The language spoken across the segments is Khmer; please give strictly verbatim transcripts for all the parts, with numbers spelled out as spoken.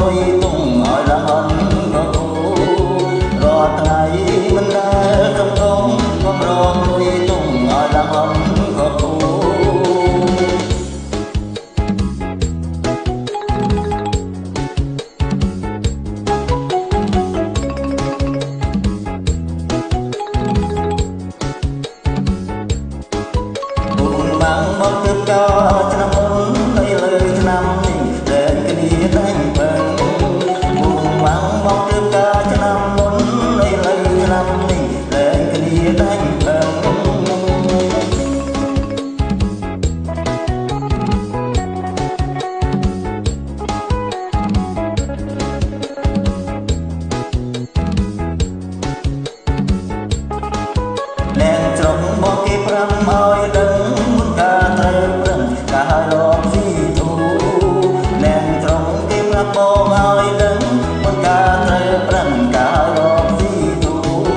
យទុំឲ្យល្អិនក៏គូរាល់ថ្ងៃមិនដែលកំកងកំរងលុយទុំឲ្យល្អិនក៏គូមកទើបក៏ឆ្នាំមុននៅលើឆ្នាំនេះតែគ្នាតែងបើមុខមកមកទើបក៏ឆ្នាំមុននៅលើឆ្នាំនេះតែគ្នាតែងបើលែងត្រង់មកគេប្រាំឲ្យដឹងបងឲ្យដឹងមិនការត្រូវប្រឹងការរកស៊ីទូ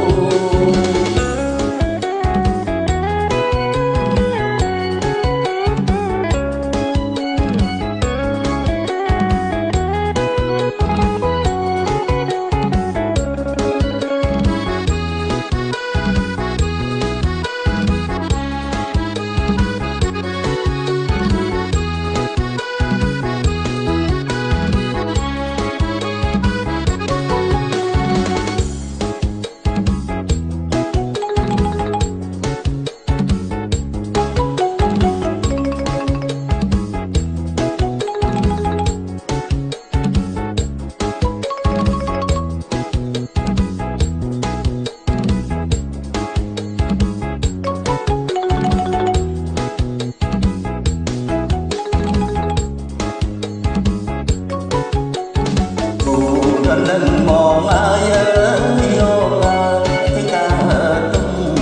lần mong ai yêu ai thì càng hơn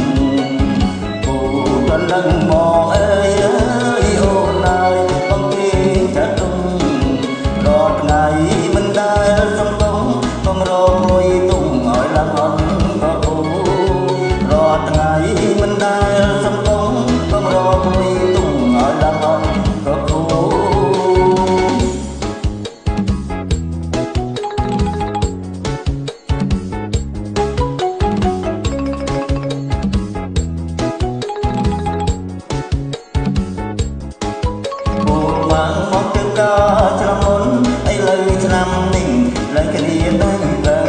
cô lần mong ai yêu ai bằng kia trả tung rót ngày mình đã sống công không rồi tung hỏi là ngon có cô rót ngày mình đã sống công không rồi tung hỏi là ngon có côមកទើបក៏ឆ្នាំមុនអីលើឆ្នាំនេះឡើងគ្នាតែង